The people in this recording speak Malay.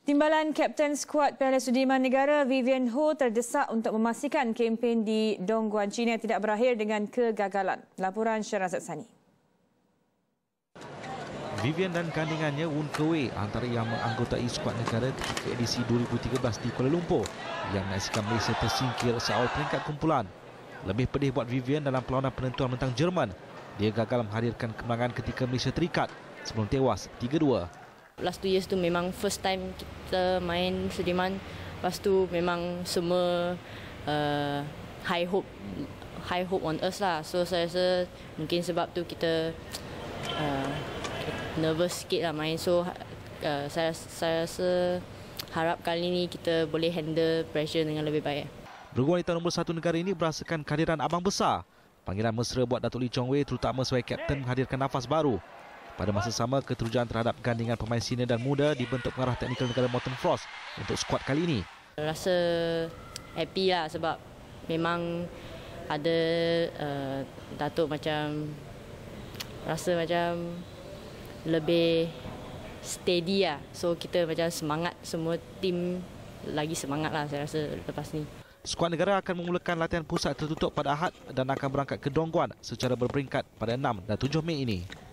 Timbalan Kapten Skuad Piala Sudirman Negara Vivian Ho terdesak untuk memastikan kempen di Dongguan China tidak berakhir dengan kegagalan. Laporan Syarazad Sani. Vivian dan kandingannya Woon Kewe antara yang menganggotai skuad negara ketika edisi 2013 di Kuala Lumpur yang menyaksikan Malaysia tersingkir seawal peringkat kumpulan. Lebih pedih buat Vivian dalam perlawanan penentuan menentang Jerman. Dia gagal menghadirkan kemenangan ketika Malaysia terikat sebelum tewas 3-2. Last 2 years tu memang first time kita main Sudirman. Lepas tu memang semua high hope on us lah. So saya rasa mungkin sebab tu kita nervous sikit lah main. So saya rasa harap kali ni kita boleh handle pressure dengan lebih baik. Bergu wanita nombor 1 negara ini berasakan kehadiran abang besar. Panggilan mesra buat Datuk Lee Chong Wei terutama sebagai kapten menghadirkan nafas baru. Pada masa sama, keterujuan terhadap gandingan pemain senior dan muda dibentuk pengarah teknikal negara Morten Frost untuk skuad kali ini. Rasa happy lah sebab memang ada Datuk macam rasa macam lebih steady lah. So kita macam semangat, semua tim lagi semangat lah saya rasa lepas ni. Skuad negara akan memulakan latihan pusat tertutup pada Ahad dan akan berangkat ke Dongguan secara berperingkat pada 6 dan 7 Mei ini.